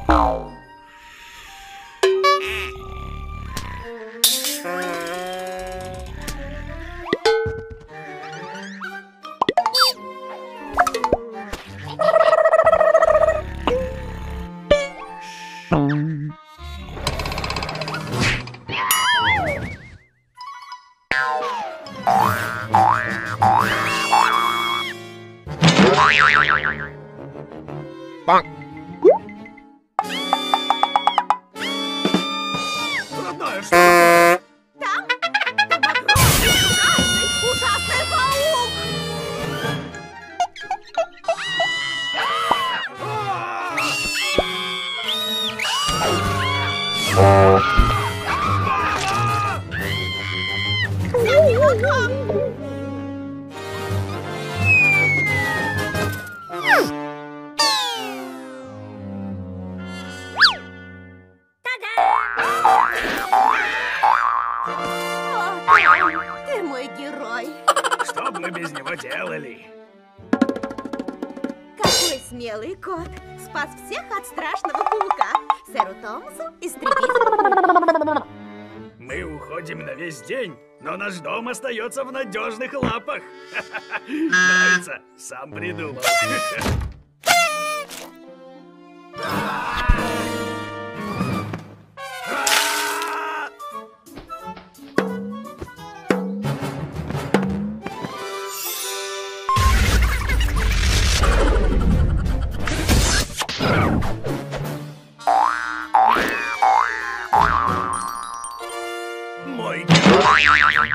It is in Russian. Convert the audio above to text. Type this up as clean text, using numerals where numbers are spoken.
Родная, что такое? Там огромный, ужасный паук! Ты мой герой. Что бы мы без него делали? Какой смелый кот. Спас всех от страшного паука. Сэру Томасу истребителю. Мы уходим на весь день, но наш дом остается в надежных лапах. Нравится? Сам придумал. Мой герой.